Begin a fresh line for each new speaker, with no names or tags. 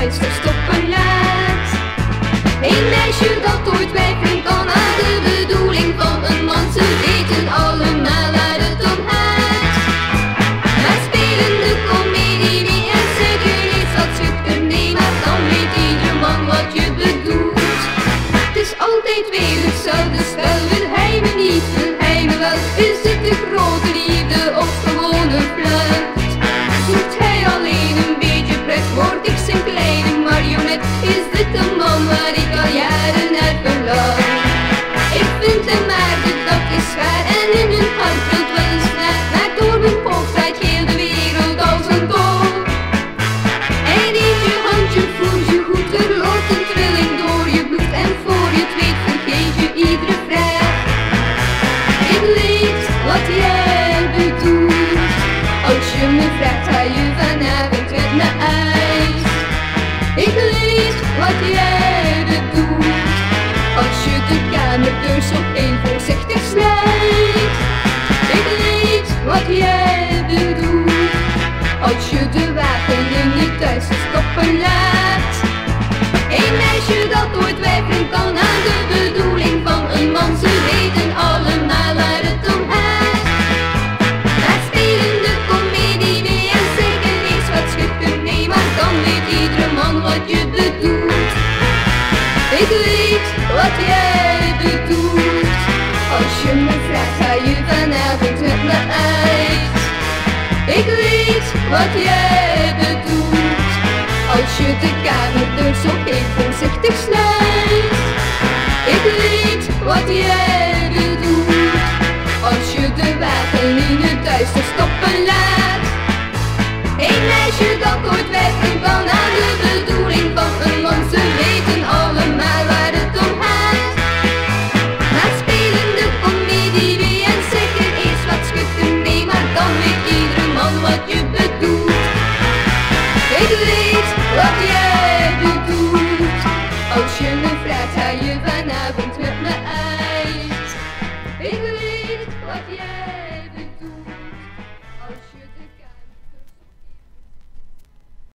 duister stoppen laat. Een meisje dat ooit twijfelen kan aan de bedoeling van een man. Ze weten allemaal waar het om gaat. Maar spelen de komedie mee en zeggen iets wat ze kunnen. Maar dan weet ieder man wat je bedoelt. Het is altijd weer hetzelfde spel. Wil hij me niet, wil hij me wel? Is het de grote liefde of gewoon een flirt? Zoekt hij alleen een beetje pret, word ik zijn kleine marionet? Is dit de man waar ik al jaren naar verlang? Ik vind hem maar de dag is zwaar en in hun hart vult wel een snaar. Maar door mijn hoofd draait heel de wereld als een dol. Hij neemt je hand, je voelt je goed, er loopt een trilling door je bloed. En voor je het weet vergeet je iedere vraag. Ik weet wat jij bedoelt. Als je me vraagt, ga je vanavond met me uit. Ik weet wat jij bedoelt. Als je de kamerdeur zo heel voorzichtig sluit. Ik weet wat jij bedoelt. Als je de wagen in je thuis stoppen laat. Een meisje dat ooit twijfelen kan aan de bedoeling van een man. Ze weten allemaal waar het om gaat. Maar spelen de komedie mee en zeggen eens wat schuchter nee. Maar dan weet iedere man wat je bedoelt. Ik weet wat jij bedoelt. Als je me vraagt, ga je vanavond met me uit. Ik weet wat jij bedoelt. Als je de kamerdeur zo heel voorzichtig sluit. Ik weet wat jij bedoelt. Als je de wagen in het duister stoppen laat. Een meisje dat ooit twijfelen kan aan de bedoeling van een man. Ze weten allemaal waar het om gaat. Maar spelen de komedie mee en zeggen eens wat schuchter nee. Maar dan weet iedere man wat je bedoelt. Ik weet